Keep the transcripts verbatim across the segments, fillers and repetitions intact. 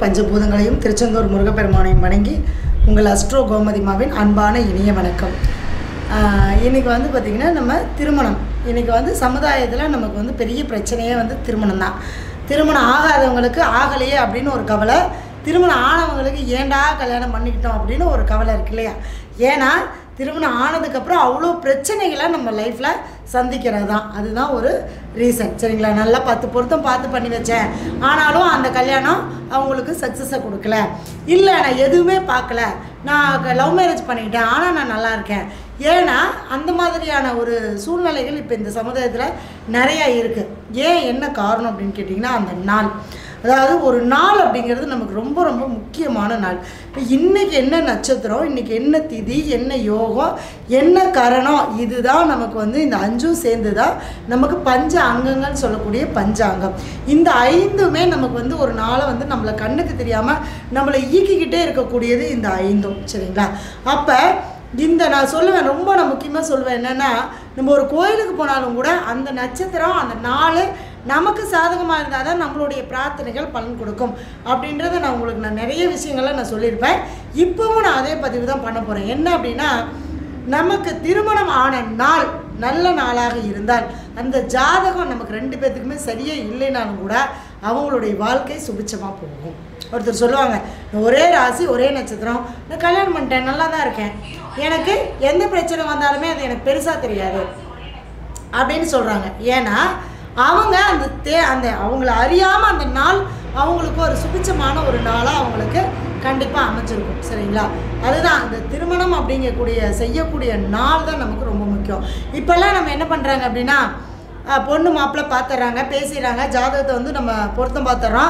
பஞ்சபூதங்களையும் திருச்செந்தூர் முருகப்பெருமானையும் வணங்கி உங்கள் அஸ்ட்ரோ கோமதிமாவின் அன்பான இனிய வணக்கம். இன்றைக்கி வந்து பார்த்திங்கன்னா நம்ம திருமணம் இன்றைக்கி வந்து சமுதாயத்தில் நமக்கு வந்து பெரிய பிரச்சனையே வந்து திருமணம் தான். திருமணம் ஆகாதவங்களுக்கு ஆகலையே அப்படின்னு ஒரு கவலை, திருமணம் ஆனவங்களுக்கு ஏண்டா கல்யாணம் பண்ணிக்கிட்டோம் அப்படின்னு ஒரு கவலை இருக்கு இல்லையா? ஏன்னா திருமணம் ஆனதுக்கப்புறம் அவ்வளோ பிரச்சனைகளை நம்ம லைஃப்பில் சந்திக்கிறது தான். அதுதான் ஒரு ரீசன். சரிங்களா? நல்லா பத்து பொருத்தம் பார்த்து பண்ணி வச்சேன், ஆனாலும் அந்த கல்யாணம் அவங்களுக்கு சக்ஸஸை கொடுக்கல. இல்லை நான் எதுவுமே பார்க்கல, நான் லவ் மேரேஜ் பண்ணிக்கிட்டேன் ஆனால் நான் நல்லா இருக்கேன். ஏன்னா அந்த மாதிரியான ஒரு சூழ்நிலைகள் இப்போ இந்த சமுதாயத்தில் நிறையா இருக்குது. ஏன் என்ன காரணம் அப்படின்னு கேட்டிங்கன்னா, அந்த நாள், அதாவது ஒரு நாள் அப்படிங்கிறது நமக்கு ரொம்ப ரொம்ப முக்கியமான நாள். இப்போ இன்றைக்கி என்ன நட்சத்திரம், இன்றைக்கி என்ன திதி, என்ன யோகம், என்ன கரணம், இதுதான் நமக்கு வந்து இந்த அஞ்சும் சேர்ந்து தான் நமக்கு பஞ்ச அங்கங்கள்னு சொல்லக்கூடிய பஞ்சாங்கம். இந்த ஐந்துமே நமக்கு வந்து ஒரு நாளை வந்து நம்மளை கண்ணுக்கு தெரியாமல் நம்மளை ஈக்கிக்கிட்டே இருக்கக்கூடியது இந்த ஐந்தும். சரிங்களா? அப்போ இந்த நான் சொல்லுவேன், ரொம்ப நான் முக்கியமாக சொல்லுவேன் என்னென்னா, நம்ம ஒரு கோயிலுக்கு போனாலும் கூட அந்த நட்சத்திரம் அந்த நாள் நமக்கு சாதகமாக இருந்தால் தான் நம்மளுடைய பிரார்த்தனைகள் பலன் கொடுக்கும் அப்படின்றத நான் உங்களுக்கு நான் நிறைய விஷயங்களை நான் சொல்லியிருப்பேன். இப்போவும் நான் அதே பதிவு தான் பண்ண போகிறேன். என்ன அப்படின்னா, நமக்கு திருமணம் ஆன நாள் நல்ல நாளாக இருந்தால் அந்த ஜாதகம் நமக்கு ரெண்டு பேர்த்துக்குமே சரியாக இல்லைனாலும் கூட அவங்களுடைய வாழ்க்கை சுபிச்சமாக போகும். ஒருத்தர் சொல்லுவாங்க, ஒரே ராசி ஒரே நட்சத்திரம், நான் கல்யாணம் பண்ணிட்டேன், நல்லா தான் இருக்கேன், எனக்கு எந்த பிரச்சனை வந்தாலுமே அது எனக்கு பெருசாக தெரியாது அப்படின்னு சொல்கிறாங்க. ஏன்னா அவங்க அந்த தே அந்த அவங்கள அறியாமல் அந்த நாள் அவங்களுக்கு ஒரு சுபிச்சமான ஒரு நாளாக அவங்களுக்கு கண்டிப்பாக அமைச்சிருக்கும். சரிங்களா? அதுதான் அந்த திருமணம் அப்படிங்கக்கூடிய செய்யக்கூடிய நாள் தான் நமக்கு ரொம்ப முக்கியம். இப்போல்லாம் நம்ம என்ன பண்ணுறாங்க அப்படின்னா, பொண்ணு மாப்பிள்ளை பார்த்துட்றாங்க, பேசிடுறாங்க, ஜாதகத்தை வந்து நம்ம பொருத்தம் பார்த்துட்றோம்,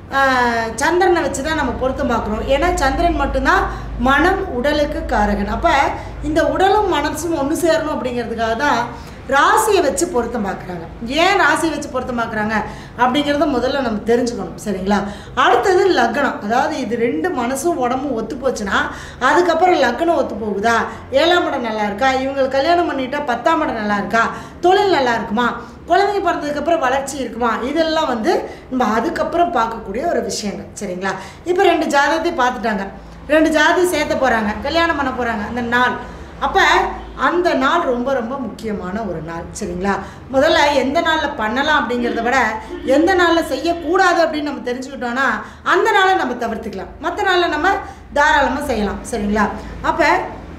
சந்திரனை வச்சு தான் நம்ம பொருத்தம் பார்க்குறோம். ஏன்னா சந்திரன் மட்டும்தான் மனம் உடலுக்கு காரகன். அப்போ இந்த உடலும் மனசும் ஒன்று சேரணும் அப்படிங்கிறதுக்காக தான் ராசியை வச்சு பொருத்தம் பார்க்குறாங்க. ஏன் ராசியை வச்சு பொருத்தம் பார்க்குறாங்க அப்படிங்கிறத முதல்ல நம்ம தெரிஞ்சுக்கணும். சரிங்களா? அடுத்தது லக்னம். அதாவது இது ரெண்டு மனசும் உடம்பும் ஒத்து போச்சுன்னா அதுக்கப்புறம் லக்னம் ஒத்து போகுதா, ஏழாம் இடம் நல்லா இருக்கா, இவங்களுக்கு கல்யாணம் பண்ணிட்டா பத்தாம் இடம் நல்லா இருக்கா, தொழில் நல்லா இருக்குமா, குழந்தைங்க பிறந்ததுக்கப்புறம் வளர்ச்சி இருக்குமா, இதெல்லாம் வந்து நம்ம அதுக்கப்புறம் பார்க்கக்கூடிய ஒரு விஷயங்கள். சரிங்களா? இப்போ ரெண்டு ஜாதகத்தை பார்த்துட்டாங்க, ரெண்டு ஜாதி சேர்த்த போகிறாங்க, கல்யாணம் பண்ண போகிறாங்க அந்த நாள். அப்போ அந்த நாள் ரொம்ப ரொம்ப முக்கியமான ஒரு நாள். சரிங்களா? முதல்ல எந்த நாளில் பண்ணலாம் அப்படிங்கிறத விட எந்த நாளில் செய்யக்கூடாது அப்படின்னு நம்ம தெரிஞ்சுக்கிட்டோன்னா அந்த நாளை நம்ம தவிர்த்துக்கலாம், மற்ற நாளில் நம்ம தாராளமாக செய்யலாம். சரிங்களா? அப்போ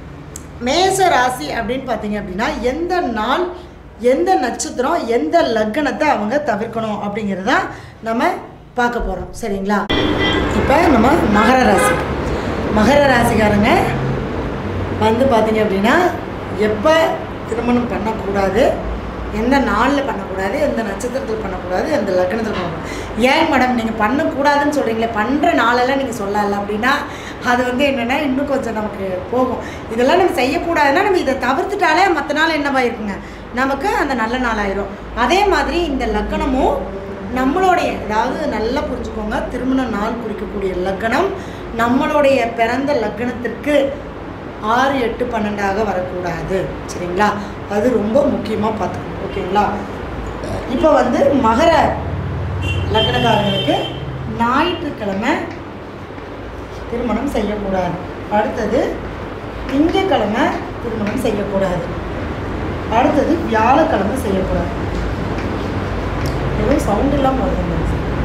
மேஷ ராசி அப்படின்னு பார்த்தீங்க அப்படின்னா எந்த நாள், எந்த நட்சத்திரம், எந்த லக்னத்தை அவங்க தவிர்க்கணும் அப்படிங்கிறத நம்ம பார்க்க போகிறோம். சரிங்களா? இப்போ நம்ம மகர ராசி, மகர ராசிக்காரங்க வந்து பார்த்தீங்க அப்படின்னா எப்போ திருமணம் பண்ணக்கூடாது, எந்த நாளில் பண்ணக்கூடாது, எந்த நட்சத்திரத்தில் பண்ணக்கூடாது, எந்த லக்னத்தில் பண்ணக்கூடாது. ஏன் மேடம் நீங்கள் பண்ணக்கூடாதுன்னு சொல்கிறீங்களே, பண்ணுற நாளெல்லாம் நீங்கள் சொல்லலை அப்படின்னா அது வந்து என்னென்னா இன்னும் கொஞ்சம் நமக்கு போகும். இதெல்லாம் நம்ம செய்யக்கூடாதுன்னா நம்ம இதை தவிர்த்துட்டாலே மற்ற நாள் என்னவாயிருக்குங்க, நமக்கு அந்த நல்ல நாளாயிரும். அதே மாதிரி இந்த லக்னமும் நம்மளுடைய, அதாவது நல்லா புரிஞ்சுக்கோங்க, திருமண நாள் குறிக்கக்கூடிய லக்னம் நம்மளுடைய பிறந்த லக்னத்திற்கு ஆறு எட்டு பன்னெண்டாக வரக்கூடாது. சரிங்களா? அது ரொம்ப முக்கியமாக பார்த்துக்கணும். ஓகேங்களா? இப்போ வந்து மகர லக்னக்காரங்களுக்கு ஞாயிற்றுக்கிழமை திருமணம் செய்யக்கூடாது. அடுத்தது திங்கக்கிழமை திருமணம் செய்யக்கூடாது. அடுத்தது வியாழக்கிழமை செய்யக்கூடாது. எதுவும் சவுண்ட் இல்லாமல் வருது.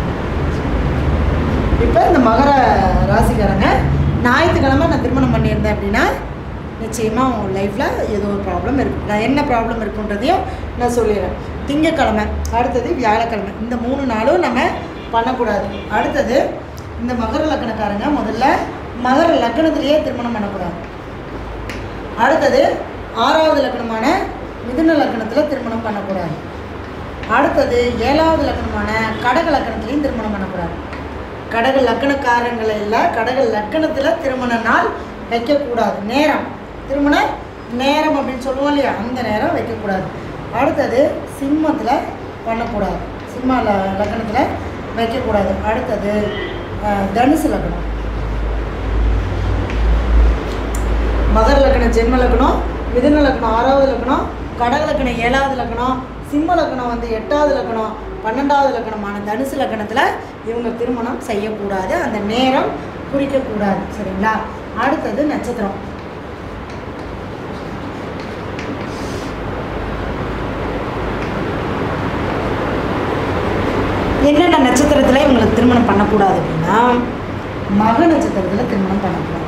இப்போ இந்த மகர ராசிக்காரங்க ஞாயிற்றுக்கிழமை நான் திருமணம் பண்ணியிருந்தேன் அப்படின்னா நிச்சயமாக உங்கள் லைஃப்பில் ஏதோ ஒரு ப்ராப்ளம் இருக்குது. நான் என்ன ப்ராப்ளம் இருக்குன்றதையும் நான் சொல்லிடுறேன். திங்கக்கிழமை, அடுத்தது வியாழக்கிழமை, இந்த மூணு நாளும் நம்ம பண்ணக்கூடாது. அடுத்தது இந்த மகர லக்னக்காரங்க முதல்ல மகர லக்னத்திலேயே திருமணம் பண்ணக்கூடாது. அடுத்தது ஆறாவது லக்னமான மிதுன லக்னத்தில் திருமணம் பண்ணக்கூடாது. அடுத்தது ஏழாவது லக்னமான கடக லக்னத்துலேயும் திருமணம் பண்ணக்கூடாது. கடக லக்னக்காரங்களை இல்லை, கடக லக்னத்தில் திருமண நாள் வைக்கக்கூடாது. நேரம், திருமண நேரம் அப்படின்னு சொல்லுவோம் இல்லையா, அந்த நேரம் வைக்கக்கூடாது. அடுத்தது சிம்மத்தில் பண்ணக்கூடாது, சிம்ம ல லக்னத்தில் வைக்கக்கூடாது. அடுத்தது தனுசு லக்னம், மகர லக்னம் ஜென்ம லக்னம், மிதுன லக்னம் ஆறாவது லக்னம், கடக லக்னம் ஏழாவது லக்னம், சிம்ம லக்னம் வந்து எட்டாவது லக்னம் பன்னெண்டாவது லக்னமான தனுசு லக்னத்தில் இவங்க திருமணம் செய்யக்கூடாது, அந்த நேரம் குறிக்கக்கூடாது. சரிங்களா? அடுத்தது நட்சத்திரம். என்னென்ன நட்சத்திரத்தில் இவங்களுக்கு திருமணம் பண்ணக்கூடாது அப்படின்னா, மக நட்சத்திரத்தில் திருமணம் பண்ணக்கூடாது,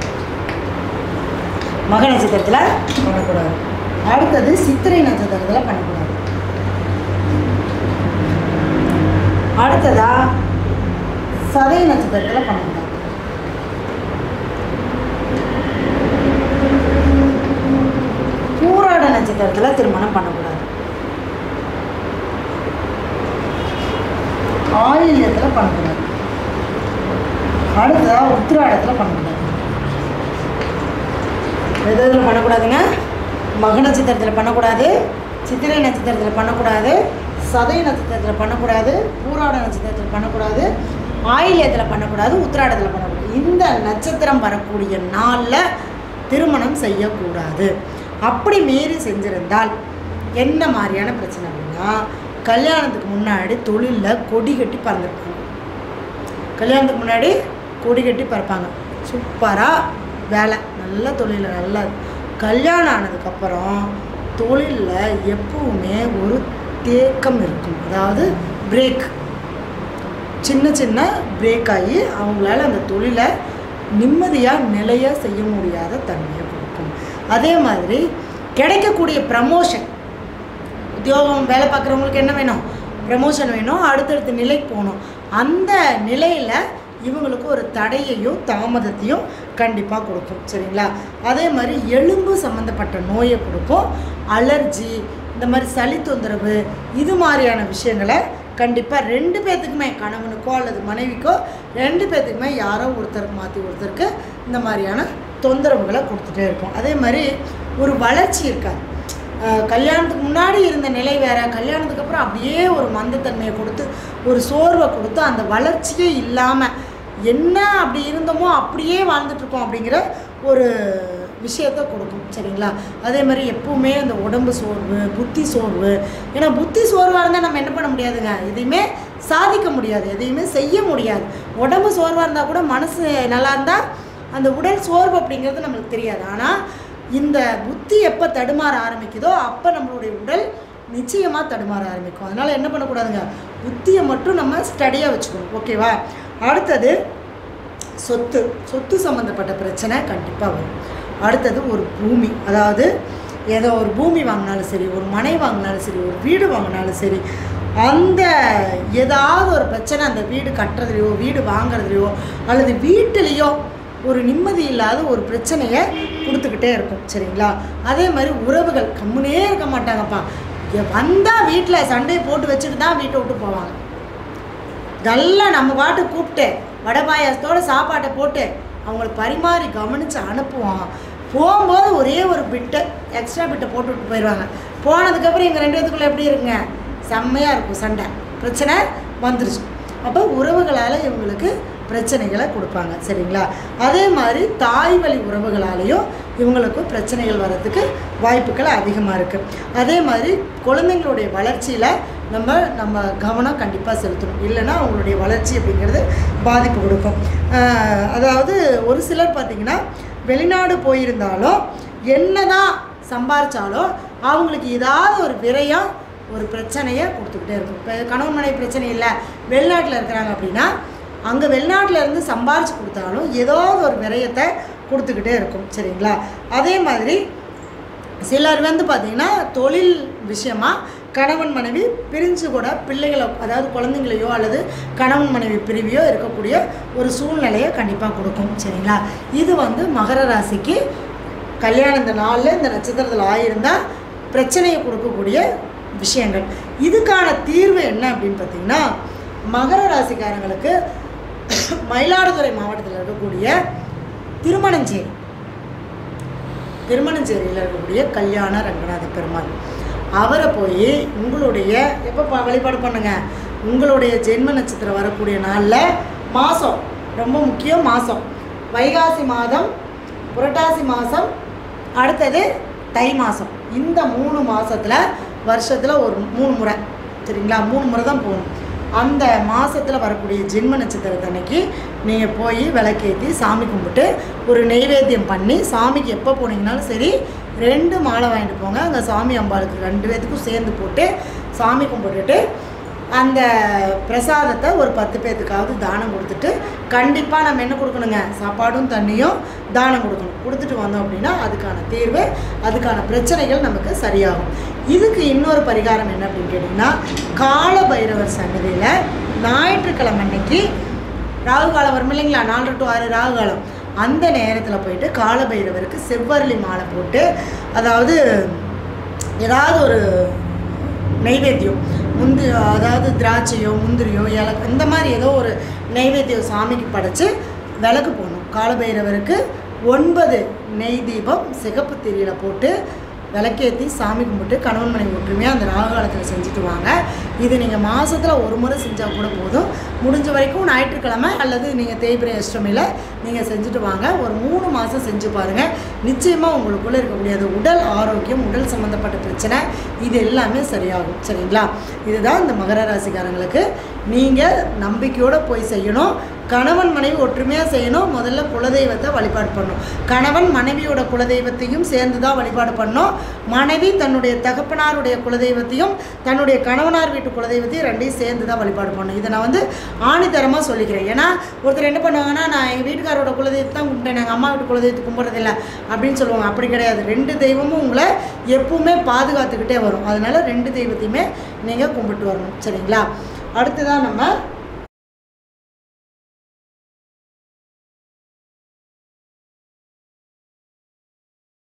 மக நட்சத்திரத்தில் பண்ணக்கூடாது. அடுத்தது சித்திரை நட்சத்திரத்தில் பண்ணக்கூடாது. அடுத்ததா சதய நட்சத்திரத்தில் பண்ணக்கூடாது. பூராட நட்சத்திரத்தில் திருமணம் பண்ணக்கூடாது. ஆயில்யத்தில் பண்ணக்கூடாது. அடுத்ததா உத்திராடத்தில் பண்ணக்கூடாது. எது இதில் பண்ணக்கூடாதுங்க? மக நட்சத்திரத்தில் பண்ணக்கூடாது, சித்திரை நட்சத்திரத்தில் பண்ணக்கூடாது, சதய நட்சத்திரத்தில் பண்ணக்கூடாது, பூராட நட்சத்திரத்தில் பண்ணக்கூடாது, ஆயில்யத்தில் பண்ணக்கூடாது, உத்திராடத்தில் பண்ணக்கூடாது. இந்த நட்சத்திரம் வரக்கூடிய நாளில் திருமணம் செய்யக்கூடாது. அப்படி மீறி செஞ்சிருந்தால் என்ன மாதிரியான பிரச்சனை அப்படின்னா, கல்யாணத்துக்கு முன்னாடி தொழிலில் கொடி கட்டி பறந்துருப்பாங்க. கல்யாணத்துக்கு முன்னாடி கொடி கட்டி பறப்பாங்க, சூப்பராக வேலை, நல்ல தொழில், நல்ல. கல்யாணம் ஆனதுக்கப்புறம் தொழிலில் எப்பவுமே ஒரு தேக்கம் இருக்கும், அதாவது பிரேக், சின்ன சின்ன பிரேக் ஆகி அவங்களால அந்த தொழிலை நிம்மதியாக நிலையாக செய்ய முடியாத தன்மையை கொடுக்கும். அதே மாதிரி கிடைக்கக்கூடிய ப்ரமோஷன், உத்தியோகம் வேலை பார்க்குறவங்களுக்கு என்ன வேணும்? ப்ரமோஷன் வேணும், அடுத்தடுத்த நிலைக்கு போகணும். அந்த நிலையில் இவங்களுக்கு ஒரு தடையையும் தாமதத்தையும் கண்டிப்பாக கொடுக்கும். சரிங்களா? அதே மாதிரி எலும்பு சம்மந்தப்பட்ட நோயை கொடுக்கும், அலர்ஜி, இந்த மாதிரி சளி தொந்தரவு, இது மாதிரியான விஷயங்களை கண்டிப்பாக ரெண்டு பேர்த்துக்குமே, கணவனுக்கோ அல்லது மனைவிக்கோ ரெண்டு பேர்த்துக்குமே யாரோ ஒருத்தருக்கு மாற்றி ஒருத்தருக்கு இந்த மாதிரியான தொந்தரவுகளை கொடுத்துட்டே இருக்கும். அதே மாதிரி ஒரு வளர்ச்சி இருக்காது. கல்யாணத்துக்கு முன்னாடி இருந்த நிலை வேறு, கல்யாணத்துக்கு அப்புறம் அப்படியே ஒரு மந்தத்தன்மையை கொடுத்து ஒரு சோர்வை கொடுத்து அந்த வளர்ச்சியே இல்லாமல் என்ன அப்படி இருந்தோமோ அப்படியே வாழ்ந்துட்டுருக்கோம் அப்படிங்கிற ஒரு விஷயத்தை கொடுக்கும். சரிங்களா? அதே மாதிரி எப்பவுமே அந்த உடம்பு சோர்வு, புத்தி சோர்வு. ஏன்னா புத்தி சோர்வாக இருந்தால் நம்ம என்ன பண்ண முடியாதுங்க, எதையுமே சாதிக்க முடியாது, எதையுமே செய்ய முடியாது. உடம்பு சோர்வாக இருந்தால் கூட மனசு நல்லா இருந்தால் அந்த உடல் சோர்வு அப்படிங்கிறது நம்மளுக்கு தெரியாது. ஆனால் இந்த புத்தி எப்போ தடுமாற ஆரம்பிக்குதோ அப்போ நம்மளுடைய உடல் நிச்சயமாக தடுமாற ஆரம்பிக்கும். அதனால் என்ன பண்ணக்கூடாதுங்க, புத்தியை மட்டும் நம்ம ஸ்டடியாக வச்சுக்கணும். ஓகேவா? அடுத்தது சொத்து, சொத்து சம்மந்தப்பட்ட பிரச்சனை கண்டிப்பாக வரும். அடுத்தது ஒரு பூமி, அதாவது ஏதோ ஒரு பூமி வாங்கினாலும் சரி, ஒரு மனை வாங்கினாலும் சரி, ஒரு வீடு வாங்கினாலும் சரி, அந்த ஏதாவது ஒரு பிரச்சனை அந்த வீடு கட்டுறதுலையோ வீடு வாங்குறதுலையோ அல்லது வீட்டிலையோ ஒரு நிம்மதி இல்லாத ஒரு பிரச்சனையை கொடுத்துக்கிட்டே இருக்கும். சரிங்களா? அதே மாதிரி உறவுகள் கம்முனே இருக்க மாட்டாங்கப்பா, வந்தால் வீட்டில் சண்டையை போட்டு வச்சுட்டு தான் வீட்டை விட்டு போவாங்க. நல்லா நம்ம பாட்டு கூப்பிட்டு வடை பாயாசத்தோடு சாப்பாட்டை போட்டு அவங்களுக்கு பரிமாறி கவனித்து அனுப்புவோம். போகும்போது ஒரே ஒரு பிட்டை எக்ஸ்ட்ரா பிட்டை போட்டு விட்டு போயிடுவாங்க. போனதுக்கப்புறம் எங்கள் ரெண்டு பேத்துக்குள்ளே எப்படி இருக்குங்க, செம்மையாக இருக்கும், சண்டை பிரச்சனை வந்துருச்சு. அப்போ உறவுகளால் இவங்களுக்கு பிரச்சனைகளை கொடுப்பாங்க. சரிங்களா? அதே மாதிரி தாய் வழி உறவுகளாலேயும் இவங்களுக்கு பிரச்சனைகள் வர்றதுக்கு வாய்ப்புகள் அதிகமாக இருக்குது. அதே மாதிரி குழந்தைங்களுடைய வளர்ச்சியில் நம்ம நம்ம கவனம் கண்டிப்பாக செலுத்தணும், இல்லைன்னா அவங்களுடைய வளர்ச்சி அப்படிங்கிறது பாதிப்பு கொடுக்கும். அதாவது ஒரு சிலர் பார்த்திங்கன்னா வெளிநாடு போயிருந்தாலும் என்ன தான் சம்பாரித்தாலும் அவங்களுக்கு ஏதாவது ஒரு விரயம் ஒரு பிரச்சனையை கொடுத்துக்கிட்டே இருக்கும். இப்போ கணவன் மனைவி பிரச்சனை இல்லை, வெளிநாட்டில் இருக்கிறாங்க அப்படின்னா அங்கே வெளிநாட்டில் இருந்து சம்பாரித்து கொடுத்தாலும் ஏதாவது ஒரு விரயத்தை கொடுத்துக்கிட்டே இருக்கும். சரிங்களா? அதே மாதிரி சிலர் வந்து பார்த்திங்கன்னா தொழில் விஷயமாக கணவன் மனைவி பிரிஞ்சு கூட பிள்ளைகளை, அதாவது குழந்தைங்களையோ அல்லது கணவன் மனைவி பிரிவையோ இருக்கக்கூடிய ஒரு சூழ்நிலையை கண்டிப்பாக கொடுக்கும். சரிங்களா? இது வந்து மகர ராசிக்கு கல்யாணம் இந்த நாளில் இந்த நட்சத்திரத்தில் ஆகியிருந்தால் பிரச்சனையை கொடுக்கக்கூடிய விஷயங்கள். இதுக்கான தீர்வு என்ன அப்படின்னு பார்த்திங்கன்னா, மகர ராசிக்காரங்களுக்கு மயிலாடுதுறை மாவட்டத்தில் இருக்கக்கூடிய திருமணஞ்சேரி, திருமணஞ்சேரியில் இருக்கக்கூடிய கல்யாண ரங்கநாத பெருமாள், அவரை போய் உங்களுடைய எப்போ வழிபாடு பண்ணுங்க, உங்களுடைய ஜென்ம நட்சத்திரம் வரக்கூடிய நாளில் மாதம் ரொம்ப முக்கியம், மாதம் வைகாசி மாதம், புரட்டாசி மாதம், அடுத்தது தை மாதம், இந்த மூணு மாதத்தில் வருஷத்தில் ஒரு மூணு முறை சரிங்களா, மூணு முறை தான் போகணும். அந்த மாதத்தில் வரக்கூடிய ஜென்ம நட்சத்திரத்தை அன்னைக்கு நீங்கள் போய் விளக்கேற்றி சாமி கும்பிட்டு ஒரு நெய்வேத்தியம் பண்ணி சாமிக்கு எப்போ போனீங்கனாலும் சரி ரெண்டு மாலை வாங்கிட்டு போங்க. அங்கே சாமி அம்பாளுக்கு ரெண்டு பேத்துக்கும் சேர்ந்து போட்டு சாமி கும்பிட்டுட்டு அந்த பிரசாதத்தை ஒரு பத்து பேர்த்துக்காவது தானம் கொடுத்துட்டு கண்டிப்பாக நம்ம என்ன கொடுக்கணுங்க, சாப்பாடும் தண்ணியும் தானம் கொடுக்கணும். கொடுத்துட்டு வந்தோம் அப்படின்னா அதுக்கான தீர்வு, அதுக்கான பிரச்சனைகள் நமக்கு சரியாகும். இதுக்கு இன்னொரு பரிகாரம் என்ன அப்படின்னு கேட்டிங்கன்னா, கால பைரவர் சன்னதியில் ஞாயிற்றுக்கிழமை அன்னைக்கு ராகு காலம் வரும் இல்லைங்களா, நாலு டு ஆறு ராகு காலம், அந்த நேரத்தில் போயிட்டு கால பைரவருக்கு செவ்வரளி மாலை போட்டு, அதாவது ஏதாவது ஒரு நைவேத்தியம் முந்து அதாவது திராட்சையோ முந்திரியோ இல இந்த மாதிரி ஏதோ ஒரு நைவேத்தியம் சாமிக்கு படைச்சி விளக்கு போடணும். காலபைரவருக்கு ஒன்பது நெய் தீபம் சிகப்பு திரியில் போட்டு விளக்கேற்றி சாமி கும்பிட்டு கணவன் மனைவி ஒற்றுமையாக அந்த ராகு காலத்தில் செஞ்சுட்டு வாங்க. இது நீங்கள் மாதத்தில் ஒரு முறை செஞ்சால் கூட போதும். முடிஞ்ச வரைக்கும் ஞாயிற்றுக்கிழமை அல்லது நீங்கள் தேய்பிரை அஷ்டமியில் நீங்கள் செஞ்சுட்டு வாங்க. ஒரு மூணு மாதம் செஞ்சு பாருங்கள். நிச்சயமாக உங்களுக்குள்ளே இருக்கக்கூடிய அது உடல் ஆரோக்கியம், உடல் சம்மந்தப்பட்ட பிரச்சனை இது எல்லாமே சரியாகும். சரிங்களா, இதுதான் இந்த மகர ராசிக்காரங்களுக்கு நீங்கள் நம்பிக்கையோடு போய் செய்யணும். கணவன் மனைவி ஒற்றுமையாக செய்யணும். முதல்ல குலதெய்வத்தை வழிபாடு பண்ணணும். கணவன் மனைவியோட குலதெய்வத்தையும் சேர்ந்து தான் வழிபாடு பண்ணணும். மனைவி தன்னுடைய தகப்பனாருடைய குலதெய்வத்தையும் தன்னுடைய கணவனார் வீட்டு குலதெய்வத்தையும் ரெண்டையும் சேர்ந்து தான் வழிபாடு பண்ணணும். இதை நான் வந்து ஆணித்தரமாக சொல்லிக்கிறேன். ஏன்னா ஒருத்தர் என்ன பண்ணுவாங்கன்னா, நான் எங்கள் வீட்டுக்காரோட குலதெய்வத்தை தான் கும்பிட்டேன், எங்கள் அம்மா வீட்டு குலதெய்வத்தை கும்பிட்றதில்லை அப்படின்னு சொல்லுவாங்க. அப்படி கிடையாது. ரெண்டு தெய்வமும் உங்களை எப்பவுமே பாதுகாத்துக்கிட்டே வரும். அதனால் ரெண்டு தெய்வத்தையுமே நீங்கள் கும்பிட்டு வரணும். சரிங்களா, அடுத்ததான் நம்ம